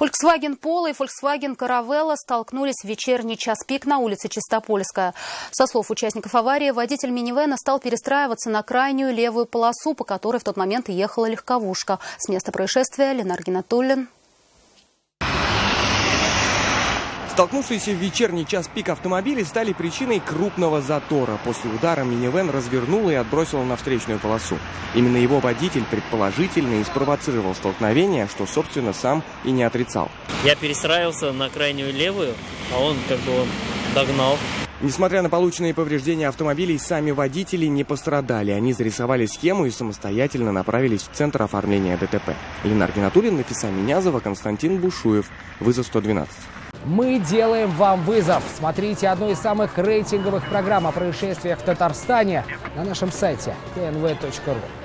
Volkswagen Polo и Volkswagen Caravella столкнулись в вечерний час пик на улице Чистопольская. Со слов участников аварии, водитель минивэна стал перестраиваться на крайнюю левую полосу, по которой в тот момент и ехала легковушка. С места происшествия Ленар Гинатуллин. Столкнувшиеся в вечерний час пик автомобили стали причиной крупного затора. После удара минивэн развернул и отбросил на встречную полосу. Именно его водитель предположительно и спровоцировал столкновение, что, собственно, сам и не отрицал. Я перестраивался на крайнюю левую, а он догнал. Несмотря на полученные повреждения автомобилей, сами водители не пострадали. Они зарисовали схему и самостоятельно направились в центр оформления ДТП. Ленар Гинатуллин, Нафиса Минязова, Константин Бушуев. Вызов 112. Мы делаем вам вызов. Смотрите одну из самых рейтинговых программ о происшествиях в Татарстане на нашем сайте tnv.ru.